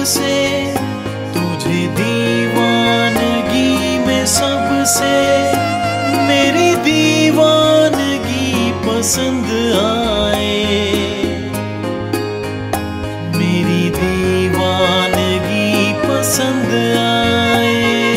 से, तुझे दीवानगी में सबसे मेरी दीवानगी पसंद आए, मेरी दीवानगी पसंद आए।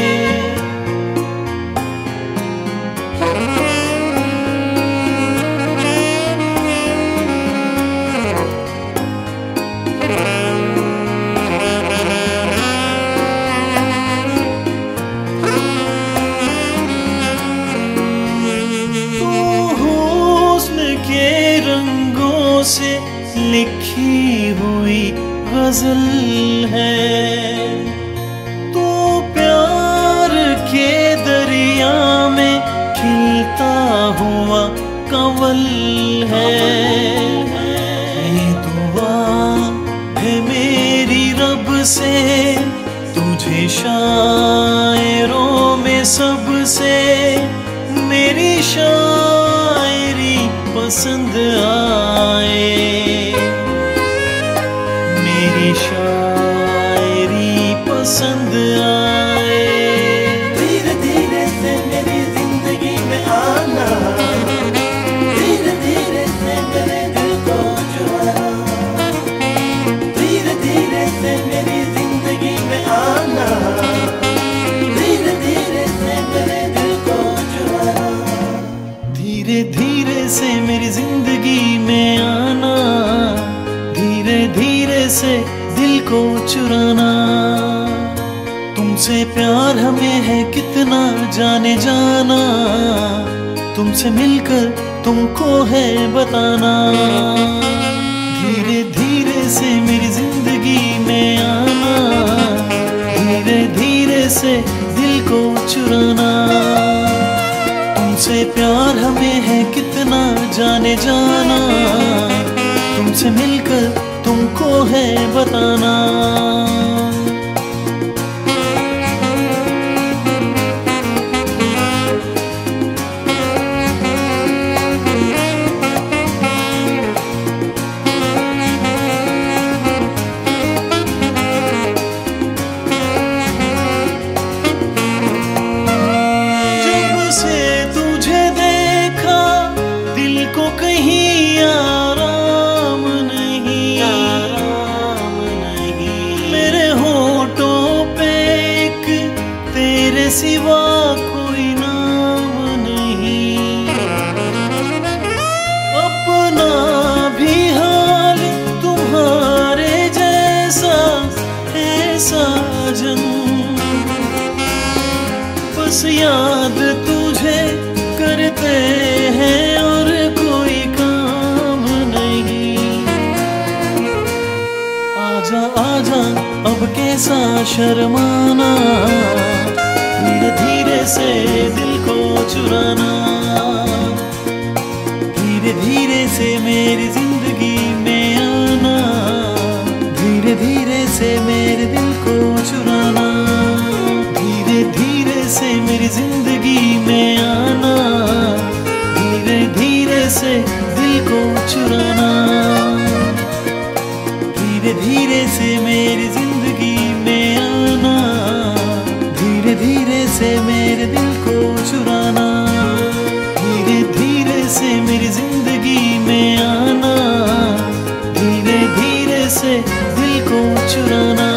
से लिखी हुई गजल है, तू प्यार के दरिया में खिलता हुआ कंवल है। ये दुआ है मेरी रब से, तुझे शायरों में सबसे मेरी शायरी पसंद आए, मेरी शायरी पसंद आए। धीरे धीरे से मेरी जिंदगी में आना, धीरे धीरे से मेरे दिल को चुराना, धीरे धीरे से मेरी जिंदगी में आना, धीरे धीरे से मेरे दिल को चुराना, धीरे धीरे से मेरी जिंदगी में आना, धीरे धीरे से दिल को चुराना। तुमसे प्यार हमें है कितना जाने जाना, तुमसे मिलकर तुमको है बताना। धीरे धीरे से मेरी जिंदगी में आना, धीरे धीरे से दिल को चुराना। तुमसे प्यार हमें है कितना जाने जाना, तुमसे मिलकर तुमको है बताना। कहीं आराम नहीं, आराम नहीं, मेरे होठों पे एक तेरे सिवा कोई नाम नहीं। अपना भी हाल तुम्हारे जैसा है साजन, बस याद तुझे करते हैं और कोई काम नहीं। आजा आजा अब कैसा शर्माना, धीरे धीरे से दिल को चुराना। धीरे धीरे से मेरी जिंदगी में आना, धीरे धीरे से मेरे दिल को चुराना। धीरे धीरे से मेरी जिंदगी में आना, धीरे धीरे से दिल को चुराना। धीरे धीरे से मेरी जिंदगी में आना, धीरे धीरे से मेरे दिल को चुराना। धीरे धीरे से मेरी जिंदगी में आना, धीरे धीरे से दिल को चुराना।